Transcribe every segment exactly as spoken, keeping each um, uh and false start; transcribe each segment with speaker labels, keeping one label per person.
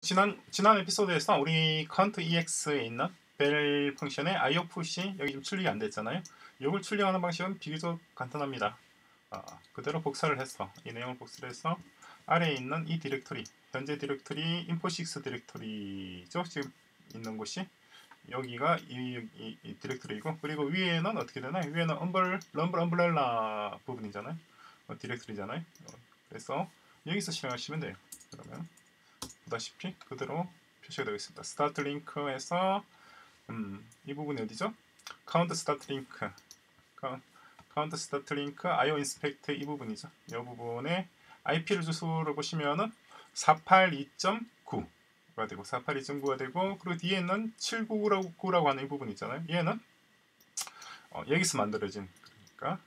Speaker 1: 지난 지난 에피소드에서 우리 count ex에 있는 벨 펑션의 아이오 푸시 여기 좀 출력이 안 됐잖아요. 이걸 출력하는 방식은 비교적 간단합니다. 아, 그대로 복사를 해서 이 내용을 복사를 해서 아래에 있는 이 디렉터리, 현재 디렉터리 인포식스 디렉터리죠. 지금 있는 곳이 여기가 이, 이, 이 디렉터리이고, 그리고 위에는 어떻게 되나요? 위에는 엄블, 럼블 엄블렐라 부분이잖아요. 어, 디렉터리잖아요. 어, 그래서 여기서 실행하시면 돼요. 그러면 보다시피 그대로 표시가 되어 있습니다. 스타트 링크에서 음, 이 부분이 어디죠? 카운트 스타트 링크, 카운트 스타트 링크 아이오 인스펙트 이 부분이죠. 이 부분에 아이피를 주소로 보시면은 사백팔십이 점 구가 되고 사백팔십이 점 구가 되고, 그리고 뒤에는 칠백구십구라고 하는 이 부분 있잖아요. 얘는 어, 여기서 만들어진, 그러니까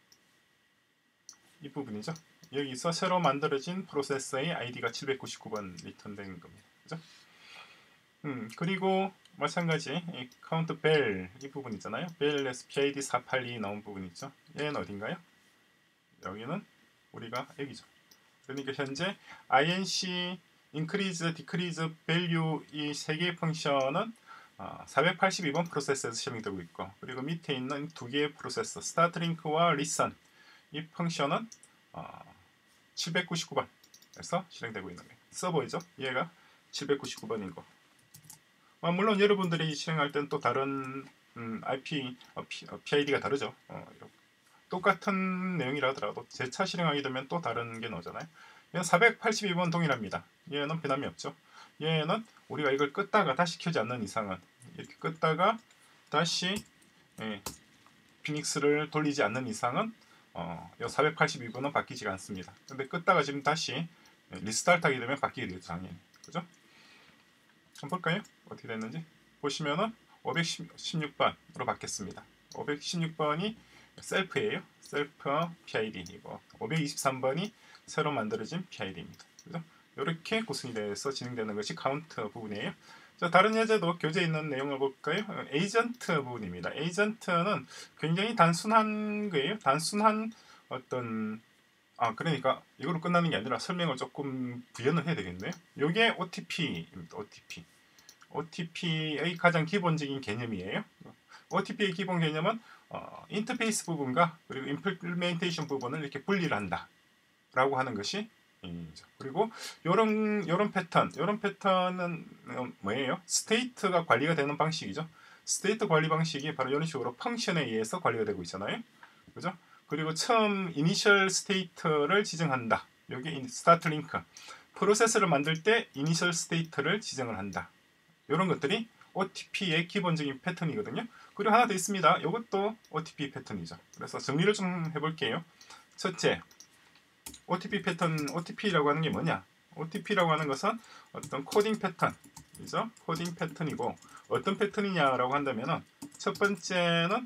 Speaker 1: 이 부분이죠. 여기서 새로 만들어진 프로세서의 아이디가 칠백구십구 번 리턴된 겁니다. 그죠? 음, 그리고 마찬가지 이 카운트 벨 이 부분 있잖아요. 벨에서 피아이디 사백팔십이 나온 부분 있죠. 얘는 어딘가요? 여기는 우리가 여기죠. 그러니까 현재 인c, increase, decrease, value 이 세 개의 펑션은 어, 사백팔십이 번 프로세서에서 실행되고 있고, 그리고 밑에 있는 두 개의 프로세서 start link와 listen 이 펑션은 어, 칠백구십구 번에서 실행되고 있는 거예요. 서버이죠. 얘가 칠백구십구 번인 거. 어, 물론 여러분들이 실행할 때는 또 다른 음, 아이피, 어, 피, 어, 피아이디가 다르죠. 어, 똑같은 내용이라 하더라도 재차 실행하게 되면 또 다른 게 나오잖아요. 얘는 사백팔십이 번 동일합니다. 얘는 변함이 없죠. 얘는 우리가 이걸 끄다가 다시 켜지 않는 이상은, 이렇게 끄다가 다시 예, 피닉스를 돌리지 않는 이상은 어, 이 사백팔십이 번은 바뀌지가 않습니다. 근데 끄다가 지금 다시 리스타트 하게 되면 바뀌게 되죠, 당연히. 그죠? 한번 볼까요? 어떻게 됐는지. 보시면은 오백십육 번으로 바뀌었습니다. 오백십육 번이 셀프예요. 셀프 피아이디이고, 오백이십삼 번이 새로 만들어진 피아이디입니다. 그죠? 이렇게 구성이 돼서 진행되는 것이 카운트 부분이에요. 자, 다른 예제도 교재에 있는 내용을 볼까요? 에이전트 부분입니다. 에이전트는 굉장히 단순한 거예요. 단순한 어떤 아 그러니까 이거로 끝나는 게 아니라 설명을 조금 부연을 해야 되겠네요. 이게 오티피입니다. 오티피. 오티피의 가장 기본적인 개념이에요. 오티피의 기본 개념은 어, 인터페이스 부분과 그리고 임플리멘테이션 부분을 이렇게 분리를 한다 라고 하는 것이 이죠. 그리고 요런 요런 패턴, 요런 패턴은 뭐예요? 스테이트가 관리가 되는 방식이죠. 스테이트 관리 방식이 바로 이런 식으로 펑션에 의해서 관리가 되고 있잖아요. 그죠? 그리고 처음 이니셜 스테이트를 지정한다. 여기 스타트 링크. 프로세스를 만들 때 이니셜 스테이트를 지정을 한다. 이런 것들이 오티피의 기본적인 패턴이거든요. 그리고 하나 더 있습니다. 이것도 오티피 패턴이죠. 그래서 정리를 좀 해볼게요. 첫째, 오티피 패턴, 오티피라고 하는 게 뭐냐? 오티피라고 하는 것은 어떤 코딩 패턴이죠. 코딩 패턴이고, 어떤 패턴이냐라고 한다면은 첫 번째는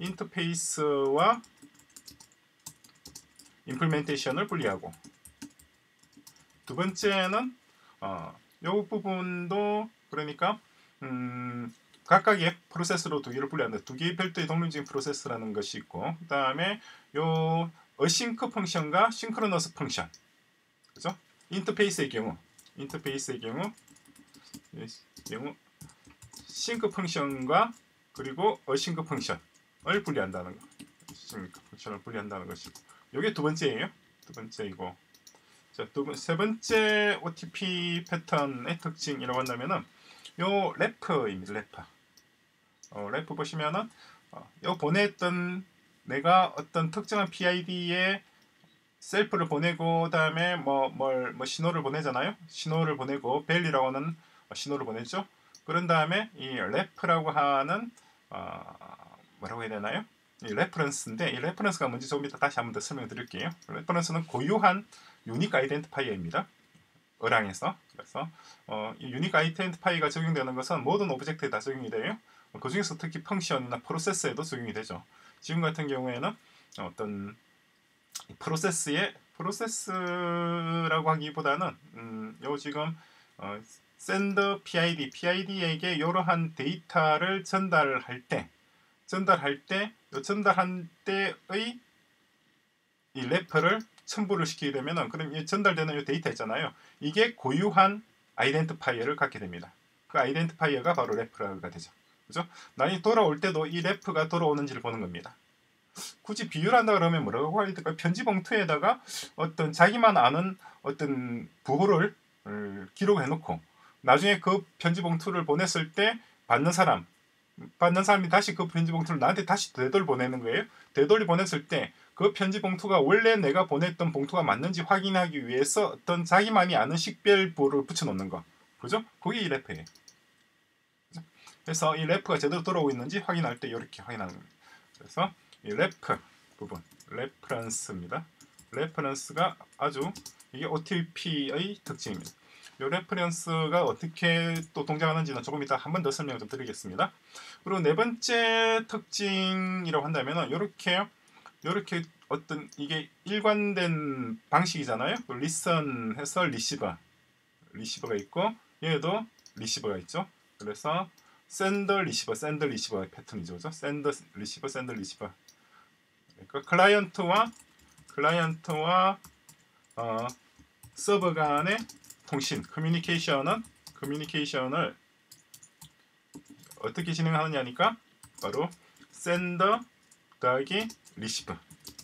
Speaker 1: 인터페이스와 임플리멘테이션을 분리하고, 두 번째는 어, 요 부분도 그러니까 음, 각각의 프로세스로 두 개를 분리한다. 두 개의 별도의 독립적인 프로세스라는 것이 있고, 그 다음에 요 어싱크 펑션과 싱크로너스 펑션, 그죠? 인터페이스의 경우, 인터페이스의 경우, 경우 싱크 펑션과 그리고 어싱크 펑션을 분리한다는 거, 싱크 펑션을 분리한다는 것이고, 이게 두 번째예요. 두 번째이고, 자, 두 번, 세 번째 오티피 패턴의 특징이라고 한다면은 요 래프입니다. 래프. 어, 래프 보시면은 어, 요 보냈던 내가 어떤 특정한 피아이디에 셀프를 보내고, 그다음에 뭐, 뭘, 뭐 신호를 보내잖아요. 신호를 보내고 벨이라고 하는 신호를 보냈죠. 그런 다음에 이 래프라고 하는 어, 뭐라고 해야 되나요? 이 레퍼런스인데, 이 레퍼런스가 뭔지 조금 이따 다시 한번 더 설명드릴게요. 레퍼런스는 고유한 유닉 아이덴티파이어입니다. 어랑에서. 그래서 어, 이 유닉 아이덴티파이어가 적용되는 것은 모든 오브젝트에 다 적용이 돼요. 그 중에서 특히 펑션이나 프로세스에도 적용이 되죠. 지금 같은 경우에는 어떤 프로세스의 프로세스라고 하기보다는 음, 요 지금 어, send pid, pid에게 이러한 데이터를 전달할 때 전달할 때 전달한 때의 이 래퍼를 첨부를 시키게 되면은, 그럼 이 전달되는 이 데이터 있잖아요. 이게 고유한 아이덴티파이어를 갖게 됩니다. 그 아이덴티파이어가 바로 레프가 되죠. 그죠? 나중에 돌아올 때도 이 레프가 돌아오는지를 보는 겁니다. 굳이 비유를 한다 그러면 뭐라고 해야 될까요? 편지 봉투에다가 어떤 자기만 아는 어떤 부호를 기록해 놓고 나중에 그 편지 봉투를 보냈을 때 받는 사람 받는 사람이 다시 그 편지 봉투를 나한테 다시 되돌려 보내는 거예요. 되돌려 보냈을 때 그 편지 봉투가 원래 내가 보냈던 봉투가 맞는지 확인하기 위해서 어떤 자기만이 아는 식별부호를 붙여놓는 거. 그죠? 그게 이 레프예요. 그죠? 그래서 이 레프가 제대로 돌아오고 있는지 확인할 때 이렇게 확인하는 겁니다. 그래서 이 레프 부분, 레퍼런스입니다. 레퍼런스가 아주 이게 오티피의 특징입니다. 이 레퍼런스가 어떻게 또 동작하는지는 조금 이따 한 번 더 설명을 좀 드리겠습니다. 그리고 네 번째 특징이라고 한다면은 이렇게 이렇게 어떤 이게 일관된 방식이잖아요. listen 해서 리시버, 리시버가 있고 얘도 리시버가 있죠. 그래서 sender, receiver, sender, receiver 패턴이죠. 그죠? sender, receiver, sender, receiver. 그러니까 클라이언트와 클라이언트와 어, 서버 간의 통신, 커뮤니케이션은 커뮤니케이션을 어떻게 진행하느냐니까 바로 sender 더하기 receiver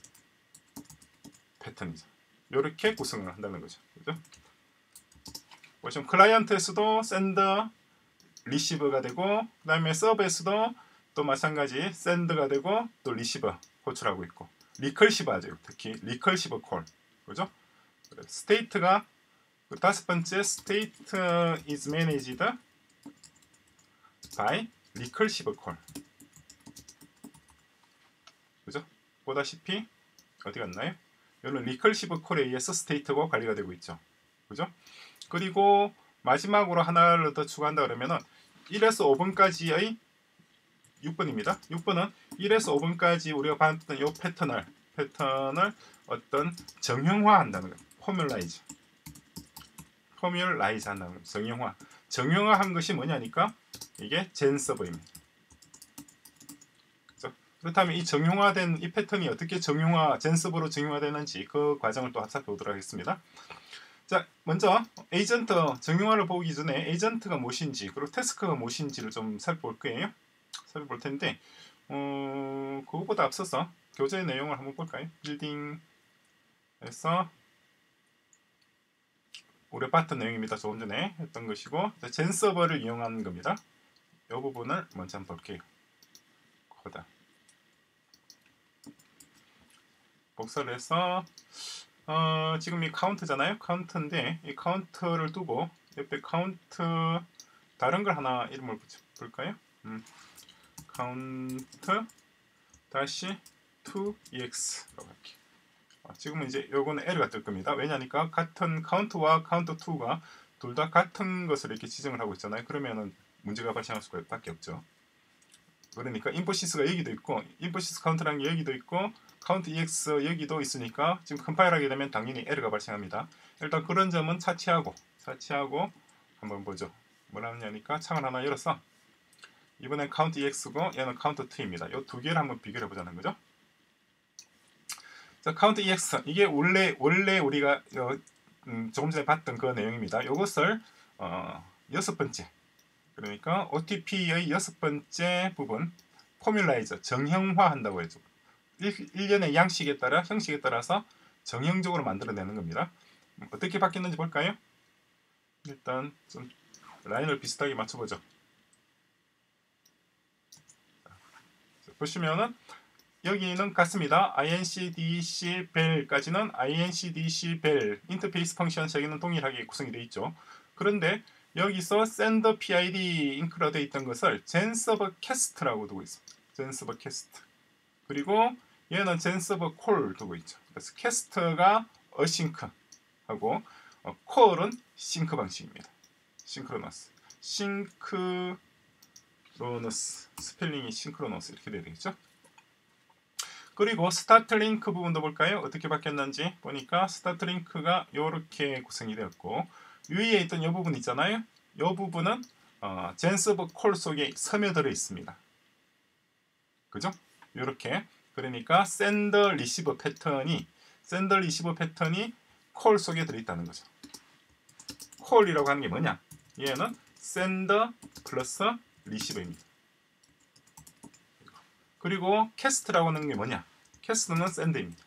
Speaker 1: 패턴이죠. 이렇게 구성을 한다는 거죠. 그죠? 보시면 클라이언트에서도 sender, receiver가 되고 그 다음에 서버에서도 또 마찬가지 send가 되고 또 receiver 호출하고 있고 리컬시브 하죠. 특히 리컬시브 콜 그죠? 스테이트가 그 다섯 번째 state is managed by recursive call 그죠? 보다시피 어디 갔나요? 여기는 recursive call에 의해서 스테이트가 관리가 되고 있죠. 그죠? 그리고 마지막으로 하나를 더 추가한다 그러면은 일에서 오 번까지의 육 번입니다. 육 번은 일에서 오 번까지 우리가 봤던 이 패턴을 패턴을 어떤 정형화한다는 거예요. 포뮬라이즈. 포뮬라이즈 한다는 거예요. 정형화. 정형화한 것이 뭐냐니까 이게 젠 서버입니다. 그렇죠? 그렇다면 이 정형화된 이 패턴이 어떻게 정형화 젠 서버로 정형화되는지 그 과정을 또 살펴보도록 하겠습니다. 자, 먼저 에이전트 정형화를 보기 전에 에이전트가 무엇인지 그리고 태스크가 무엇인지를 좀 살펴볼 거예요. 살펴볼 텐데 어, 그거보다 앞서서 교재 내용을 한번 볼까요? 빌딩에서 우리 봤던 내용입니다. 조금 전에 했던 것이고 젠 서버를 이용하는 겁니다. 이 부분을 먼저 한번 볼게요. 거다 복사를 해서 어, 지금 이 카운트잖아요. 카운트인데 이 카운트를 두고 옆에 카운트 다른 걸 하나 이름을 볼까요? 음, 카운트 다시 투 이엑스라고 할게요. 어, 지금은 이제 요거는 에러가 뜰 겁니다. 왜냐니까 같은 카운트와 카운트 투가 둘 다 같은 것을 이렇게 지정을 하고 있잖아요. 그러면은 문제가 발생할 수밖에 없죠. 그러니까 인포시스가 여기도 있고 인포시스 카운트라는 게 여기도 있고 카운트 이엑스 여기도 있으니까 지금 컴파일하게 되면 당연히 에러가 발생합니다. 일단 그런 점은 차치하고 차치하고 한번 보죠. 뭐라느냐니까 창을 하나 열어서 이번엔 카운트 이엑스고 얘는 카운트 투입니다. 이 두 개를 한번 비교해 보자는 거죠. 자, 카운트 이엑스 이게 원래 원래 우리가 어, 음, 조금 전에 봤던 그 내용입니다. 이것을 어, 여섯 번째 그러니까 오티피의 여섯 번째 부분 포뮬라이저 정형화한다고 해죠. 일련의 양식에 따라 형식에 따라서 정형적으로 만들어내는 겁니다. 어떻게 바뀌었는지 볼까요? 일단 좀 라인을 비슷하게 맞춰보죠. 보시면은 여기는 같습니다. incdc 벨까지는 incdc 벨 인터페이스 펑션 저기는 동일하게 구성이 되어 있죠. 그런데 여기서 sender pid 인크로 되어 있던 것을 genserver cast라고 두고 있습니다. genserver cast. 그리고 얘는 genserver call 두고 있죠. 그래서 cast가 async 하고 어, call은 sync 방식입니다. synchronous. synchronous 스펠링이 synchronous 이렇게 되어 있죠. 그리고 스타트 링크 부분도 볼까요? 어떻게 바뀌었는지 보니까 스타트 링크가 이렇게 구성이 되었고 위에 있던 이 부분 있잖아요. 이 부분은 어, 젠서버 콜 속에 스며들어 있습니다. 그죠? 이렇게 그러니까 sender receiver 패턴이 sender receiver 패턴이 콜 속에 들어있다는 거죠. 콜이라고 하는 게 뭐냐? 얘는 send 플러스 receive입니다. 그리고 cast라고 하는 게 뭐냐? cast는 send입니다.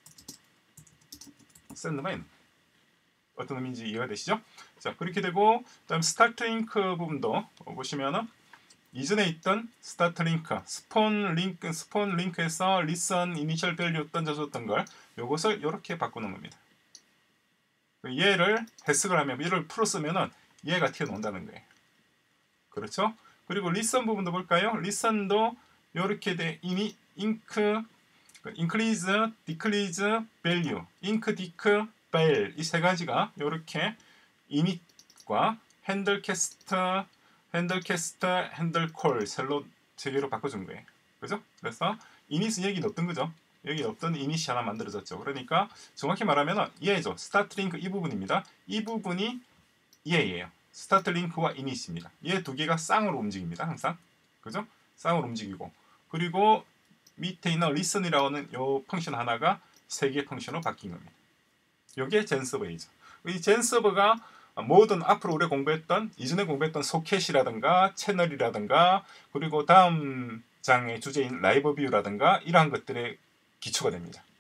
Speaker 1: send만 있는 어떤 의미인지 이해가 되시죠? 자, 그렇게 되고 그다음 스타트 링크 부분도 보시면은 이전에 있던 스타트 링크, 스폰 링크, 스폰 링크에서 listen initial value 던져줬던 걸 요것을 이렇게 바꾸는 겁니다. 얘를 해석을 하면 얘를 풀었으면은 얘가 튀어나온다는 거예요. 그렇죠? 그리고 listen 부분도 볼까요? listen도 이렇게 돼 이미 ink, increase, decrease, value, ink, dic, val 이 세 가지가 이렇게 init과 handle cast, handle cast, handle call 셀로 세 개로 바꿔준 거예요. 그죠? 그래서 init은 여기 넣었던 거죠. 여기 없던 init이 하나 만들어졌죠. 그러니까 정확히 말하면 얘죠. 스타트 링크 이 부분입니다. 이 부분이 얘예요. 스타트 링크와 init입니다. 얘 두 개가 쌍으로 움직입니다. 항상. 그죠? 쌍으로 움직이고 그리고 밑에 있는 listen이라고 하는 요 펑션 하나가 세 개의 펑션으로 바뀐 겁니다. 요게 젠서버이죠. 이 젠서버가 모든 앞으로 우리가 공부했던 이전에 공부했던 소켓이라든가 채널이라든가 그리고 다음 장의 주제인 라이브 뷰라든가 이러한 것들의 기초가 됩니다.